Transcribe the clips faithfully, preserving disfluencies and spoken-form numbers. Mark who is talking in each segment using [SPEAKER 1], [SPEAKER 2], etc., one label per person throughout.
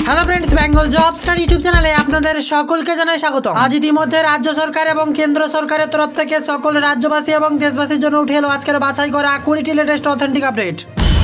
[SPEAKER 1] Hello friends, Bengal job star YouTube চ্যানেলে আপনাদের সকলকে জানাই স্বাগত। আজ ইতিমধ্যে রাজ্য সরকার এবং কেন্দ্র সরকারের তরফ থেকে সকল রাজ্যবাসী এবং দেশবাসীর জন্য উঠে এলো আজকের বাছাই করা কুড়িটি লেটেস্ট অথেন্টিক আপডেট।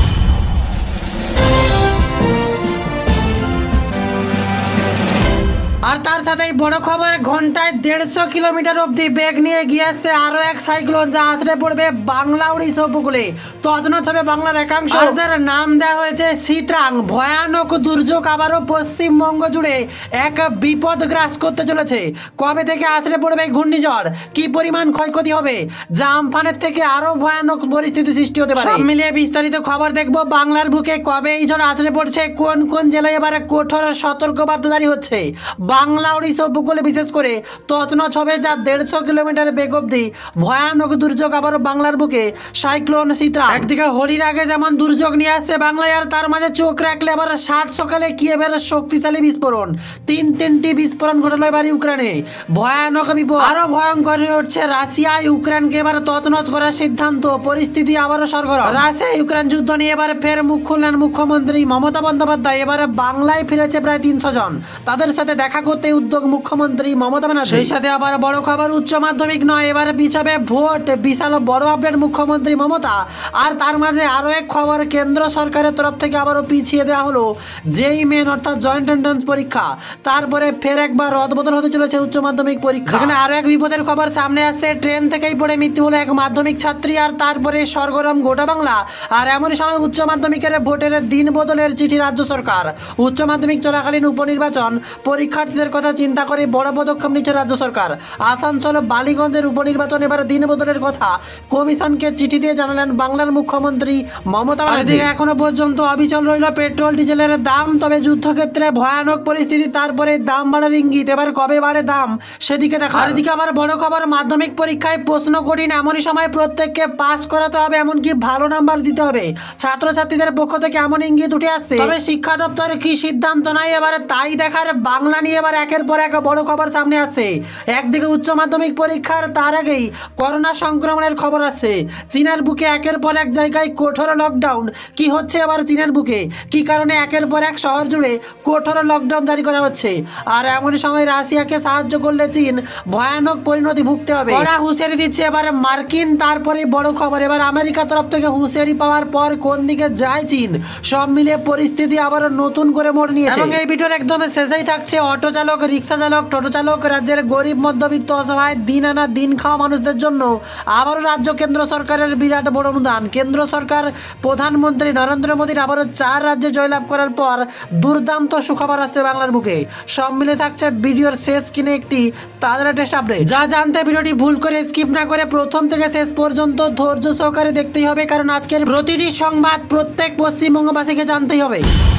[SPEAKER 1] আর তার সাথে বড় খবর, ঘন্টায় দেড়শো কিলোমিটার অব্দি বেগ নিয়ে গিয়ে আসছে আরো এক সাইক্লোন, যা আছড়ে পড়বে বাংলা উড়িষ্যা উপকূলে। তছনছ হবে বাংলার একাংশ, যার নাম দেওয়া হয়েছে শীতরাং। ভয়ানক দুর্যোগ আবারও পশ্চিমবঙ্গ জুড়ে এক বিপদ গ্রাস করতে চলেছে। কবে থেকে আছড়ে পড়বে ঘূর্ণিঝড়, কি পরিমাণ ক্ষয়ক্ষতি হবে, যা আমফানের থেকে আরো ভয়ানক পরিস্থিতি সৃষ্টি হতে পারে, সব মিলিয়ে বিস্তারিত খবর দেখবো। বাংলার বুকে কবে এই ঝড় আছড়ে পড়ছে, কোন কোন জেলায় এবারে কঠোর সতর্কবার্তা জারি হচ্ছে, বাংলা উড়িষ্যা উপকূলে বিশেষ করে তছনছ হবে যা দেড়শো কিলোমিটার বেগ অব্দি ভয়ানক দুর্যোগ আবারও বাংলার বুকে সাইক্লোন শীতরাং। একদিকে হোলির আগে যেমন দুর্যোগ নিয়ে আসছে বাংলায়, আর তার মাঝে চোখ রাখলে আবার সাত সকালে কিয়েভের শক্তিশালী বিস্ফোরণ, তিন তিনটি বিস্ফোরণ ঘটলো এবার ইউক্রেনে। ভয়ানক বিপদ, আরো ভয়ঙ্কর হয়ে উঠছে রাশিয়া ইউক্রেনকে এবার তছনছ করার সিদ্ধান্ত, পরিস্থিতি আবারও সরগরম। রাশিয়া ইউক্রেন যুদ্ধ নিয়ে এবার ফের মুখ খুললেন মুখ্যমন্ত্রী মমতা বন্দ্যোপাধ্যায়। এবারে বাংলায় ফিরেছে প্রায় তিনশো জন, তাদের সাথে দেখা করতে উদ্যোগ মুখ্যমন্ত্রী মমতা ব্যানার্জি। সেই সাথে আবার বড় খবর, উচ্চ মাধ্যমিক নয় এবারে পিছাবে ভোট, বিশাল বড় আপডেট মুখ্যমন্ত্রী মমতা। আর তার মাঝে আরো এক খবর, কেন্দ্র সরকারের তরফ থেকে আবারও পিছিয়ে দেওয়া হলো জেই মেন অর্থাৎ জয়েন্ট এন্ট্রান্স পরীক্ষা। তারপরে ফের একবার রদবদল হতে চলেছে উচ্চ মাধ্যমিক পরীক্ষা, যেখানে আরো এক বিপদের খবর সামনে আসছে। ট্রেন থেকেই পড়ে মৃত্যু হলো এক মাধ্যমিক ছাত্রী, আর তারপরে সরগরম গোটা বাংলা। আর এমনই সময় উচ্চ মাধ্যমিকের ভোটের দিন বদলের চিঠি রাজ্য সরকার। উচ্চ মাধ্যমিক চলাকালীন উপনির্বাচন পরীক্ষার্থীদের কথা চিন্তা করে বড় পদক্ষেপ নিচ্ছে রাজ্য সরকার। আসানসোল বালিগঞ্জের উপনির্বাচন এবার দিন বদলের কথা কমিশনকে চিঠি দিয়ে জানালেন বাংলার মুখ্যমন্ত্রী মমতা ব্যানার্জি। এখনো পর্যন্ত অবিচল রইল পেট্রোল ডিজেলের দাম, তবে যুদ্ধক্ষেত্রে ভয়ানক পরিস্থিতি, তারপরে দাম বাড়ার ইঙ্গিত। এবার কবে বাড়ে দাম সেদিকে দেখা। আর এদিকে আবার বড় খবর, মাধ্যমিক পরীক্ষায় প্রশ্ন কঠিন, এমনই সময় প্রত্যেককে পাস করাতে হবে, এমনকি ভালো নাম্বার দিতে হবে। ছাত্রছাত্রীদের পক্ষ থেকে এমন ইঙ্গিত উঠে আসছে, তবে শিক্ষা দপ্তর কি সিদ্ধান্ত নেয় এবারে তাই দেখার। বাংলা নিয়ে এবার একের পর এক বড় খবর সামনে আসছে। একদিকে উচ্চ মাধ্যমিক পরীক্ষার তার আগেই করোনা সংক্রমণের খবর আসছে। চীনের বুকে একের পর এক জায়গায় কঠোর লকডাউন। কি হচ্ছে এবার চীনের বুকে, কি কারণে একের পর এক শহর জুড়ে কঠোর লকডাউন জারি করা হচ্ছে। আর এমন সময় রাশিয়াকে সাহায্য করলে চীন ভয়ানক পরিণতি ভুগতে হবে, কড়া হুঁশিয়ারি দিচ্ছে এবার মার্কিন। তারপরে বড় খবর, এবার আমেরিকা তরফ থেকে হুঁশিয়ারি পাওয়ার পর কোন দিকে যায় চীন, সব মিলিয়ে পরিস্থিতি আবার নতুন করে মোড় নিয়েছে। এবং এই ভিডিওর একদম শেষেই থাকছে অটো চালক, রিক্সা চালক, টোটো চালক, রাজ্যের গরিব মধ্যবিত্ত অসহায় দিন আনা দিন খাওয়া মানুষদের জন্য আবারও রাজ্য কেন্দ্র সরকারের বিরাট বড় অনুদান। কেন্দ্র সরকার প্রধানমন্ত্রী নরেন্দ্র মোদীর আবারও চার রাজ্যে জয়লাভ করার পর দুর্দান্ত সুখবর আসছে বাংলার বুকে। সব মিলে থাকছে ভিডিওর শেষ কিনে একটি তাজা লেটেস্ট আপডেট, যা জানতে ভিডিওটি ভুল করে স্কিপ না করে প্রথম থেকে শেষ পর্যন্ত ধৈর্য সহকারে দেখতেই হবে, কারণ আজকের প্রতিটি সংবাদ প্রত্যেক পশ্চিমবঙ্গবাসীকে জানতেই হবে।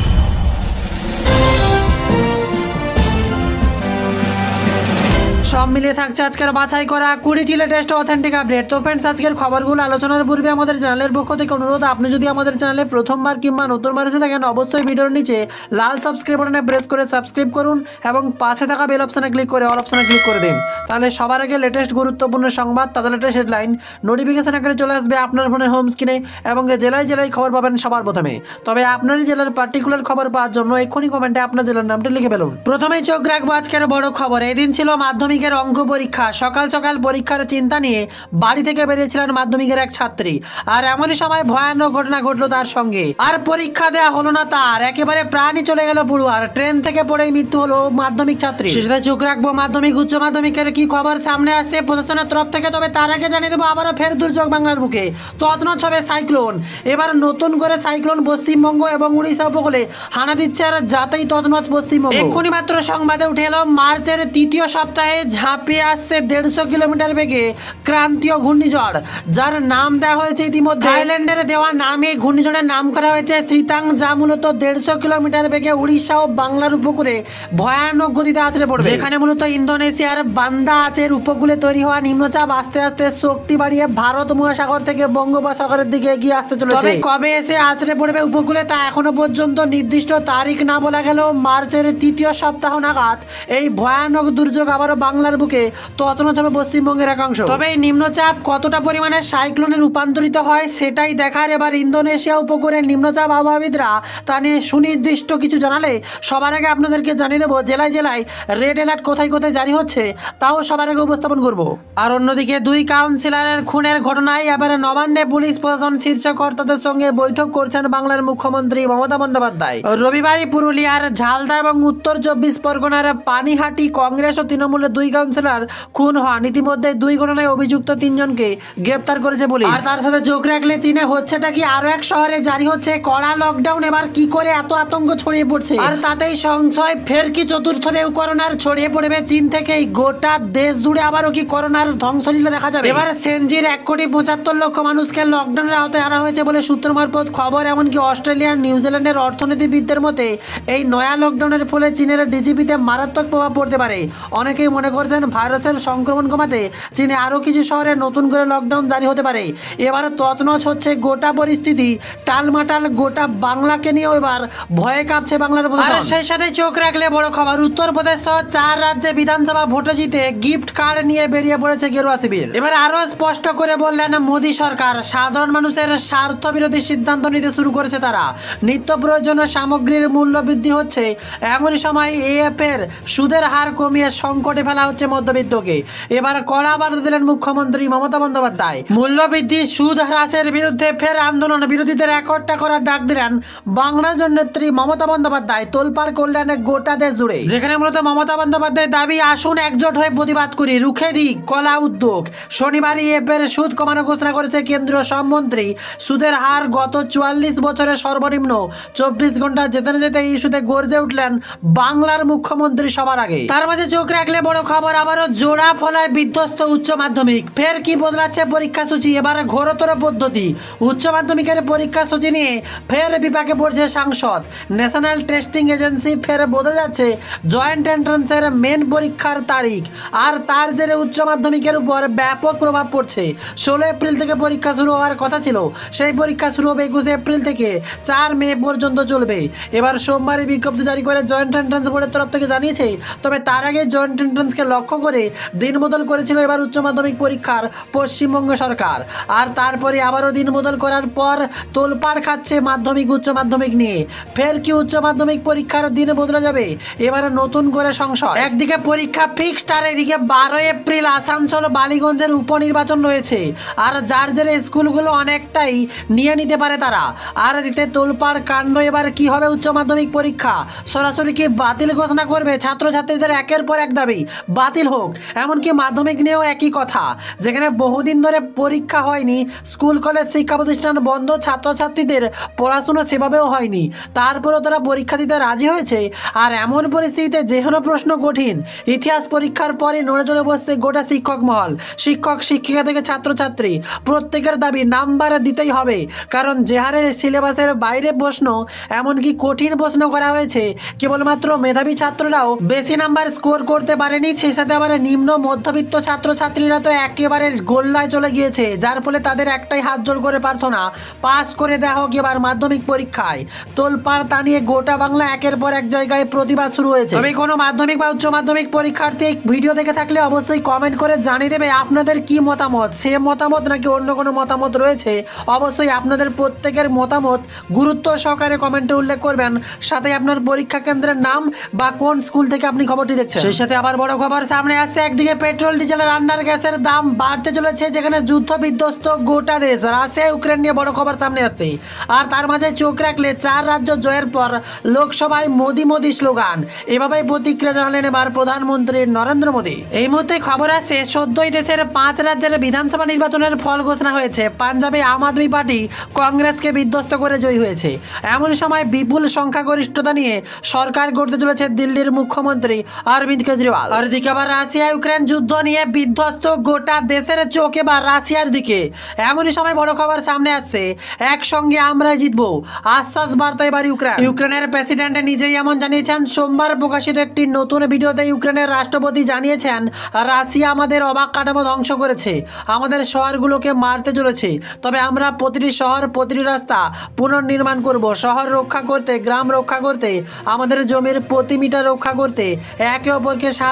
[SPEAKER 1] সব মিলিয়ে থাকছে আজকের বাছাই করা কুড়িটি লেটেস্ট অথেন্টিক আপডেট। তো ফ্রেন্ডস, আজকের খবরগুলো আলোচনার পূর্বে আমাদের চ্যানেলের পক্ষ থেকে অনুরোধ, আপনি যদি আমাদের চ্যানেলে প্রথমবার কিংবা নতুনবার এসে থাকেন অবশ্যই ভিডিওর নিচে লাল সাবস্ক্রাইব বাটনে প্রেস করে সাবস্ক্রাইব করুন এবং পাশে থাকা বেল অপশনে ক্লিক করে অল অপশনে ক্লিক করে দিন। তাহলে সবার আগে লেটেস্ট গুরুত্বপূর্ণ সংবাদ, তাদের লেটেস্ট হেডলাইন নোটিফিকেশন আকারে চলে আসবে আপনার ফোনের হোম স্ক্রিনে, এবং জেলায় জেলায় খবর পাবেন সবার প্রথমে। তবে আপনার জেলার পার্টিকুলার খবর পাওয়ার জন্য এক্ষুনি কমেন্টে আপনার জেলার নামটি লিখে ফেলুন। প্রথমেই চোখ রাখবো আজকের বড় খবর। এদিন ছিল মাধ্যমিক অঙ্ক পরীক্ষা। সকাল সকাল পরীক্ষার চিন্তা নিয়ে বাড়ি থেকে বেরিয়েছিলেন মাধ্যমিকের এক ছাত্রী, আর এমনই সময় ভয়ানক ঘটনা ঘটলো তার সঙ্গে। আর পরীক্ষা দেওয়া হলো না তার, একেবারে প্রাণই চলে গেল পড়ুয়ার। ট্রেন থেকে পড়েই মৃত্যু হলো মাধ্যমিক ছাত্রী। সেটা চোখ রাখবো মাধ্যমিক উচ্চ মাধ্যমিকের কি খবর সামনে আসছে প্রশাসনের তরফ থেকে। তবে তার আগে জানিয়ে দেবো আবারও ফের দুর্যোগ বাংলার বুকে, তছনছ হবে সাইক্লোন। এবার নতুন করে সাইক্লোন পশ্চিমবঙ্গ এবং উড়িষ্যা উপকূলে হানা দিচ্ছে, আর যাতেই তছনছ পশ্চিমবঙ্গ। এক্ষুনি মাত্র সংবাদে উঠে এলো মার্চের তৃতীয় সপ্তাহে ঝাঁপিয়ে আসছে দেড়শো কিলোমিটার বেগে ক্রান্তীয় ঘূর্ণিঝড়, যার নাম দেওয়া হয়েছে ইতিমধ্যে থাইল্যান্ডের দেওয়া নামে ঘূর্ণিঝড়ের নাম করা হয়েছে শীতরাং, যা মূলত দেড়শো কিলোমিটার বেগে উড়িষ্যা ও বাংলার উপকূলে ভয়ানক গতিতে আছড়ে পড়বে। যেখানে মূলত ইন্দোনেশিয়ার বান্দা আচের উপকূলে তৈরি হওয়া নিম্নচাপ আস্তে আস্তে শক্তি বাড়িয়ে ভারত মহাসাগর থেকে বঙ্গোপসাগরের দিকে এগিয়ে আসতে চলেছে। কবে এসে আছড়ে পড়বে উপকূলে তা এখনো পর্যন্ত নির্দিষ্ট তারিখ না বলা গেল। মার্চের তৃতীয় সপ্তাহ নাগাদ এই ভয়ানক দুর্যোগ আবারও বাংলা বাংলার বুকে তছনছ হবে পশ্চিমবঙ্গের একাংশ। তবে এই নিম্নচাপ কতটা পরিমাণে সাইক্লোনে রূপান্তরিত হয় সেটাই দেখার এবার ইন্দোনেশিয়া উপকূলের নিম্নচাপ আবহাওয়াবিদরা তা নিয়ে সুনির্দিষ্ট কিছু জানালে সবার আগে আপনাদেরকে জানিয়ে দেবো জেলায় জেলায় রেড অ্যালার্ট কোথায় কোথায় জারি হচ্ছে তাও সবার আগে উপস্থাপন করব। আর অন্যদিকে দুই কাউন্সিলরের খুনের ঘটনায় এবারে নবান্নে পুলিশ প্রশাসন শীর্ষ কর্তাদের সঙ্গে বৈঠক করছেন বাংলার মুখ্যমন্ত্রী মমতা বন্দ্যোপাধ্যায়। রবিবারই পুরুলিয়ার ঝালদা এবং উত্তর চব্বিশ পরগনার পানিহাটি কংগ্রেস ও তৃণমূলের দুই কাউন্সিলর খুন হন। ইতিমধ্যে দুই ঘটনায় অভিযুক্ত তিনজনকে গ্রেপ্তার করেছে পুলিশ। আর তার সাথে চোখ রাখলে চীনে হচ্ছেটা কি আরো এক শহরে জারি হচ্ছে কড়া লকডাউন। এবার কি করে এত আতঙ্ক ছড়িয়ে পড়ছে আর তাতেই সংশয় ফের কি চতুর্থ ঢেউ করোনার ছড়িয়ে পড়বে চীন থেকেই গোটা দেশ জুড়ে আবারও কি করোনার ধ্বংসলীলা দেখা যাবে। এবার সেনজির এক কোটি পঁচাত্তর লক্ষ মানুষকে লকডাউনের আওতায় আনা হয়েছে বলে সূত্র মারফত খবর। এমনকি অস্ট্রেলিয়া নিউজিল্যান্ডের অর্থনীতিবিদদের মতে এই নয়া লকডাউনের ফলে চীনের ডিজিপিতে মারাত্মক প্রভাব পড়তে পারে। অনেকেই মনে করছেন ভাইরাসের সংক্রমণ কমাতে চীনে আরও কিছু শহরে নতুন করে লকডাউন জারি হতে পারে। এবার তছনছ হচ্ছে গোটা পরিস্থিতি, টালমাটাল গোটা বাংলাকে নিয়েও এবার ভয়ে কাঁপছে বাংলার প্রশাসন। সেই সাথে চোখ রাখলে বড় খবর, উত্তরপ্রদেশ সহ চার রাজ্যে বিধানসভা ভোটে জিতে গিফট কার্ড নিয়ে বেরিয়ে পড়েছে গেরুয়া শিবির। এবার আরো স্পষ্ট করে বললেন মোদী সরকার সাধারণ মানুষের স্বার্থ বিরোধী সিদ্ধান্ত নিতে শুরু করেছে তারা। নিত্য প্রয়োজনীয় সামগ্রীর মূল্য বৃদ্ধি হচ্ছে, এমনই সময় এএফ এর সুদের হার কমিয়ে সংকটে ফেলা হচ্ছে মধ্যবিত্তকে। এবার কড়া বার্তা দিলেন মুখ্যমন্ত্রী মমতা বন্দ্যোপাধ্যায়। মূল্য বৃদ্ধি সুদ হ্রাসের বিরুদ্ধে ফের আন্দোলন, বিরোধীদের একট্টা করার ডাক দিলেন বাংলার জননেত্রী মমতা বন্দ্যোপাধ্যায়। তোলপাড় করলেন গোটা দেশ জুড়ে, যেখানে মূলত মমতা বন্দ্যোপাধ্যায় দাবি আসুন একজোট হয়ে প্রতিবাদ করি, রুখে দিই কলা উদ্যোগ। শনিবার এএফ এর সুদ কমানো ঘোষণা করেছে কেন্দ্রীয় শ্রমমন্ত্রী। সুদের হার গত চুয়াল্লিশ বছরের সর্বনিম্ন, চব্বিশ ঘন্টা যেতে না যেতে ইস্যুতে গর্জে উঠলেন বাংলার মুখ্যমন্ত্রী সবার আগে। তার মাঝে চোখ রাখলে বড় খবর, আবারও জোড়া ফলায় বিধ্বস্ত উচ্চ মাধ্যমিক। ফের কি বদলাচ্ছে পরীক্ষা সূচি, এবারে ঘোরতর পদ্ধতি। উচ্চ মাধ্যমিকের পরীক্ষা সূচি নিয়ে ফের বিপাকে পড়ছে সাংসদ। ন্যাশনাল টেস্টিং এজেন্সি ফের বদলে যাচ্ছে জয়েন্ট এন্ট্রান্সের মেন পরীক্ষার তারিখ। আর তার জেরে উচ্চ মাধ্যমিকের উপর ব্যাপক প্রভাব পড়ছে। ষোলো এপ্রিল থেকে পরীক্ষা শুরু হওয়ার কথা ছিল, সেই পরীক্ষা শুরু হবে একুশে এপ্রিল থেকে চার মে পর্যন্ত চলবে। এবার সোমবারে বিজ্ঞপ্তি জারি করে জয়েন্ট এন্ট্রান্স বোর্ডের তরফ থেকে জানিয়েছে। তবে তার আগে জয়েন্ট এন্ট্রান্সকে লক্ষ্য করে দিন বদল করেছিল এবার উচ্চ মাধ্যমিক পরীক্ষার পশ্চিমবঙ্গ সরকার। আর তারপরে আবারও দিন বদল করার পর তোলপাড় খাচ্ছে মাধ্যমিক উচ্চ মাধ্যমিক নিয়ে। ফের কি উচ্চ মাধ্যমিক পরীক্ষার দিন বদলে যাবে, এবারে নতুন করে সংশয়। একদিকে পরীক্ষা ফিক্সড আর এদিকে বারো এপ্রিল আসানসোল বালিগঞ্জের উপনির্বাচন রয়েছে। আর যার জেরে স্কুলগুলো অনেকটাই নিয়ে নিতে পারে তারা। আর দিতে তোলপাড় কাণ্ড। এবার কি হবে উচ্চ মাধ্যমিক পরীক্ষা, সরাসরি কি বাতিল ঘোষণা করবে? ছাত্রছাত্রীদের একের পর এক দাবি বাতিল হোক। এমনকি মাধ্যমিক নিয়েও একই কথা, যেখানে বহুদিন ধরে পরীক্ষা হয়নি, স্কুল কলেজ শিক্ষা প্রতিষ্ঠান বন্ধ, ছাত্রছাত্রীদের পড়াশোনা সেভাবেও হয়নি, তারপরেও তারা পরীক্ষা দিতে রাজি হয়েছে। আর এমন পরিস্থিতিতে যেকোনো প্রশ্ন কঠিন। ইতিহাস পরীক্ষার পরে নড়ে চড়ে বসছে গোটা শিক্ষক মহল। শিক্ষক শিক্ষিকা থেকে ছাত্রছাত্রী প্রত্যেকের দাবি নাম্বার দিতেই হবে, কারণ যে হারে সিলেবাসের বাইরে প্রশ্ন, এমনকি কঠিন প্রশ্ন করা হয়েছে, কেবলমাত্র মেধাবী ছাত্ররাও বেশি নাম্বার স্কোর করতে পারেনি। সেই সাথে আবার নিম্ন মধ্যবিত্ত ছাত্রছাত্রীরা তো একেবারে গোল্লায় চলে গিয়েছে, যার ফলে তাদের একটাই হাত জোড় করে প্রার্থনা পাস করে দেওয়া হোক এবার মাধ্যমিক পরীক্ষায়। তোলপাড় তা নিয়ে গোটা বাংলা একের পর এক জায়গায় প্রতিবাদ শুরু হয়েছে। তবে কোনো মাধ্যমিক বা উচ্চ মাধ্যমিক পরীক্ষার্থী ভিডিও দেখে থাকলে অবশ্যই কমেন্ট করে জানিয়ে দেবে আপনাদের কি মতামত, সেম মতামত নাকি অন্য কোনো মতামত রয়েছে। অবশ্যই আপনাদের প্রত্যেকের মতামত গুরুত্ব সহকারে কমেন্টে উল্লেখ করবেন, সাথে আপনার পরীক্ষা কেন্দ্রের নাম বা কোন স্কুল থেকে আপনি খবরটি দেখছেন। সেই সাথে আবার বড় খবর সামনে আসছে, একদিকে পেট্রোল ডিজেলের রান্নার গ্যাসের দাম বাড়তে চলেছে, যেখানে যুদ্ধ বিধ্বস্ত গোটা দেশ। রাশিয়া ইউক্রেন নিয়ে বড় খবর সামনে আসছে। আর তার মাঝে চোখ রাখলে চার রাজ্য জয়ের পর লোকসভায় মোদি মোদি স্লোগান, এভাবেই প্রতিক্রিয়া জানালেন এবার প্রধানমন্ত্রী নরেন্দ্র মোদী। এই মুহূর্তে খবর আসছে সদ্যই দেশের পাঁচ রাজ্যের বিধানসভা নির্বাচনের ফল ঘোষণা হয়েছে। পাঞ্জাবে আম আদমি পার্টি কংগ্রেসকে বিধ্বস্ত করে জয়ী হয়েছে। এমন সময় বিপুল সংখ্যাগরিষ্ঠতা নিয়ে সরকার গড়তে চলেছে দিল্লির মুখ্যমন্ত্রী অরবিন্দ কেজরিওয়াল। আর এদিকে আবার রাশিয়া ইউক্রেন যুদ্ধ নিয়ে বিধ্বস্ত গোটা দেশের চোখ এবার রাশিয়ার দিকে। এমনই সময় বড় খবর সামনে আসছে, একসঙ্গে আমরাই জিতবো আশ্বাস বার্তা এবার ইউক্রেন। ইউক্রেনের প্রেসিডেন্ট নিজেই এমন জানিয়েছেন। সোমবার প্রকাশিত একটি নতুন ভিডিওতে ইউক্রেনের রাষ্ট্রপতি জানিয়েছেন, রাশিয়া আমাদের অবাক কাঠামো ধ্বংস করেছে, আমাদের শহরগুলোকে মারতে চলেছে। তবে আমরা প্রতিটি শহর প্রতিটি রাস্তা পুনর্নির্মাণ করব। শহর রক্ষা করতে, গ্রাম রক্ষা করতে, আমাদের জমির প্রতি মিটার রক্ষা করতে একে অপরকে সাহায্য করতে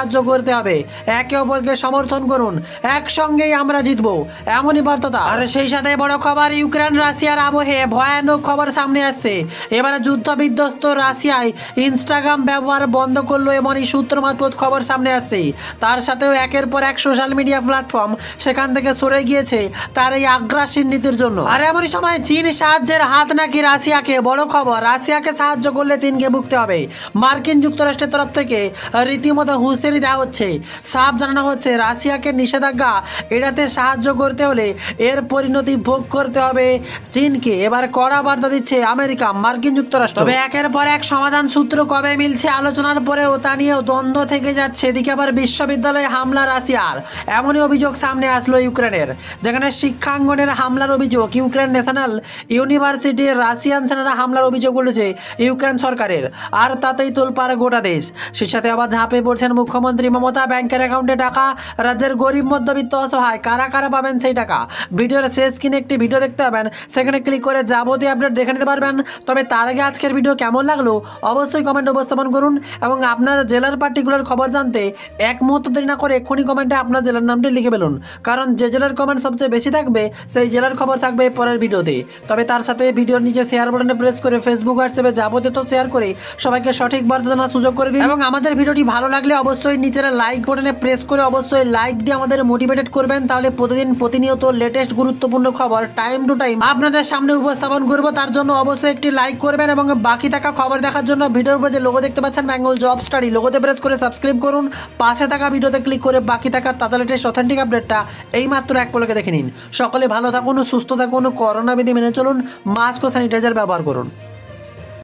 [SPEAKER 1] করতে হবে, একে অপরকে সমর্থন করুন, একসঙ্গেই আমরা জিতবো, এমনই বার্তা। আর সেই সাথে বড় খবর, ইউক্রেন রাশিয়ার আবহে ভয়ানক খবর সামনে আসছে। এবারে যুদ্ধ বিধ্বস্ত রাশিয়ায় ইনস্টাগ্রাম ব্যবহার বন্ধ করলো এমনই সূত্র মারফত খবর সামনে আসছে। তার সাথেও একের পর এক সোশ্যাল মিডিয়া প্ল্যাটফর্ম সেখান থেকে সরে গিয়েছে তার এই আগ্রাসী নীতির জন্য। আর এমনই সময় চীন সাহায্যের হাত নাকি রাশিয়াকে, বড় খবর, রাশিয়াকে সাহায্য করলে চীনকে ভুগতে হবে। মার্কিন যুক্তরাষ্ট্রের তরফ থেকে রীতিমতো হুঁশিয়ারি দেওয়া হচ্ছে, সাফ জানানো হচ্ছে রাশিয়াকে নিষেধাজ্ঞা এড়াতে সাহায্য করতে হলে এর পরিণতি ভোগ করতে হবে চীনকে। এবার কড়া বার্তা দিচ্ছে আমেরিকা, মার্কিন যুক্তরাষ্ট্র। তবে একের পর এক সমাধান সূত্র কবে মিলছে আলোচনার পরেও তা নিয়েও দ্বন্দ্ব থেকে যাচ্ছে। এদিকে আবার বিশ্ববিদ্যালয়ে হামলা রাশিয়ার, এমনই অভিযোগ সামনে আসলো ইউক্রেনের, যেখানে শিক্ষাঙ্গনের হামলার অভিযোগ। ইউক্রেন ন্যাশনাল ইউনিভার্সিটি রাশিয়ান সেনারা হামলার অভিযোগ বলেছে ইউক্রেন সরকারের, আর তাতেই তোলপাড় গোটা দেশ। সেই সাথে আবার ঝাঁপে পড়ছেন মুখ্যমন্ত্রী মমতা। ব্যাংকের অ্যাকাউন্টে টাকা, রাজ্যের গরিব মধ্যবিত্ত অসহায় কারা কারা পাবেন সেই টাকা। ভিডিওর শেষ কিনে একটি ভিডিও দেখতে পাবেন, সেখানে ক্লিক করে যাবতীয় আপডেট দেখে নিতে পারবেন। তবে তার আগে আজকের ভিডিও কেমন লাগলো অবশ্যই কমেন্টে উপস্থাপন করুন, এবং আপনার জেলার পার্টিকুলার খবর জানতে এক মুহূর্ত দেরি না করে এক্ষুনি কমেন্টে আপনার জেলার নামটি লিখে ফেলুন, কারণ যে জেলার কমেন্ট সবচেয়ে বেশি থাকবে সেই জেলার খবর থাকবে পরের ভিডিওতে। তবে তার সাথে ভিডিওর নিচে শেয়ার বাটনে প্রেস করে ফেসবুক হোয়াটসঅ্যাপে যাবতীয় তো শেয়ার করে সবাইকে সঠিক বার্তা জানার সুযোগ করে দিন। এবং আমাদের ভিডিওটি ভালো লাগলে অবশ্যই নিচের লাইক বাটনে প্রেস করে অবশ্যই লাইক দিয়ে আমাদের মোটিভেটেড করবেন, তাহলে প্রতিদিন প্রতিনিয়ত লেটেস্ট গুরুত্বপূর্ণ খবর টাইম টু টাইম আপনাদের সামনে উপস্থাপন করব। তার জন্য অবশ্যই একটি লাইক করবেন, এবং বাকি থাকা খবর দেখার জন্য ভিডিওর উপর যে লোগো দেখতে পাচ্ছেন বেঙ্গল জব স্টাডি, লোগোতে প্রেস করে সাবস্ক্রাইব করুন। পাশে থাকা ভিডিওতে ক্লিক করে বাকি থাকা তাজা লেটেস্ট অথেন্টিক আপডেটটা এই মাত্র এক পলকে দেখে নিন। সকলে ভালো থাকুন, সুস্থ থাকুন, করোনা বিধি মেনে চলুন, মাস্ক ও স্যানিটাইজার ব্যবহার করুন।